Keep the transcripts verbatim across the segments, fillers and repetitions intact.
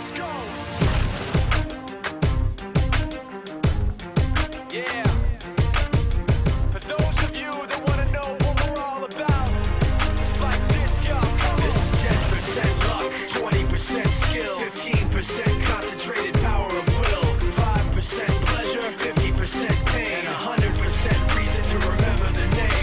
Let's go. Yeah. For those of you that want to know what we're all about, it's like this, y'all. This is ten percent luck, twenty percent skill, fifteen percent concentrated power of will, five percent pleasure, fifty percent pain, and one hundred percent reason to remember the name.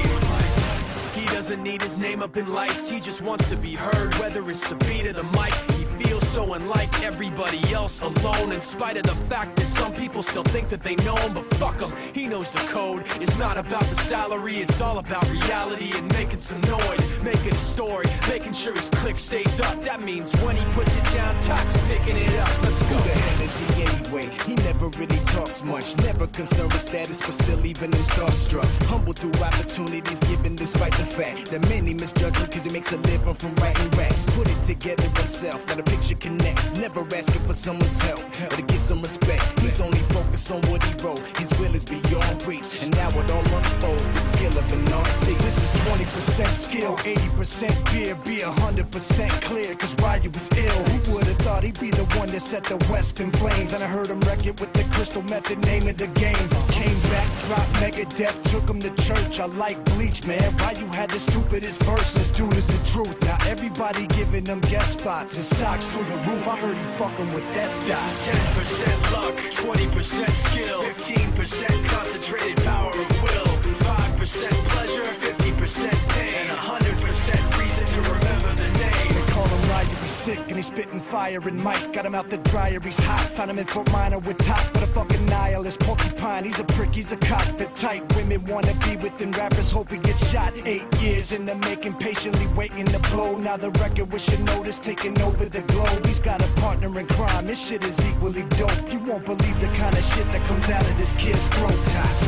He doesn't need his name up in lights, he just wants to be heard, whether it's the beat or the mic. He feels so unlike everybody else, alone, in spite of the fact that some people still think that they know him, but fuck him, he knows the code. It's not about the salary, it's all about reality and making some noise, making a story, making sure his click stays up. That means when he puts it down, Tox picking it up. Let's go. Who the hell is he anyway? He never really talks much, never concerned with status, but still even in starstruck. Humble through opportunities given despite the fact that many misjudge him cause he makes a living from writing raps. Put it together himself, now the picture connects. Never asking for someone's help or to get some respect. He's only focused on what he wrote. His will is beyond reach, and now it all unfolds, the skill of an artist. This is twenty percent skill, eighty percent fear, be one hundred percent clear, cause Ryu was ill. Who would've thought he'd be the one that set the West in flames? And I heard him wreck it with the Crystal Method, name of the game. Came back, dropped Megadeth, took him to church. I like Bleach, man. Ryu had the stupidest verse, this dude is the truth. Now everybody giving them guest spots and stocks through the roof. I heard he fucking with that stock. This is ten percent luck, twenty percent skill, fifteen percent concentrated power of will, five percent pleasure, fifty percent pain, and one hundred percent reason to remember the name. They call him Ryu, he's sick and he's spitting fire. And Mike got him out the dryer, he's hot. Found him in Fort Minor with top, but a fucking nihilist porcupine. He's a prick, he's a cock. The type women wanna be within rappers, hope he gets shot. Eight years in the making, patiently waiting to blow. Now the record with your notice taking over the globe. He's got a partner in crime, this shit is equally dope. You won't believe the kind of shit that comes out of this kid's throat.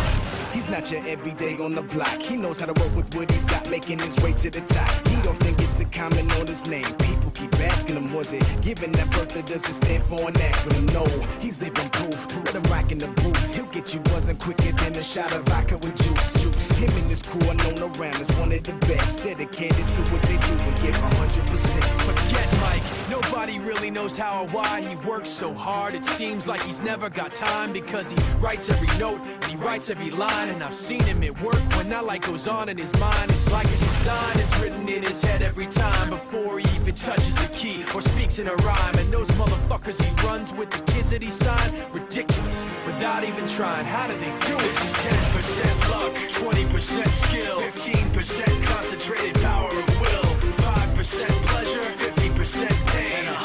He's not your everyday on the block. He knows how to work with what he's got, making his way to the top. He don't think it's a comment on his name. People keep asking him, was it given that birth that doesn't stand for an acronym? No, he's living proof. Let him rock in the booth. He'll get you buzzing quicker than a shot of vodka with juice. Juice. Him and his crew are known around as one of the best, dedicated to what they do and give one hundred percent. Forget Mike, nobody really knows how or why he works so hard. It seems like he's never got time because he writes every note and he writes every line. And I've seen him at work when that light goes on in his mind. It's like a design is written in his head every time before he even touches a key or speaks in a rhyme. And those motherfuckers he runs with, the kids that he signed, ridiculous, without even trying. How do they do it? This is ten percent luck, twenty percent skill, fifteen percent concentrated power of will, five percent pleasure, fifty percent pain, and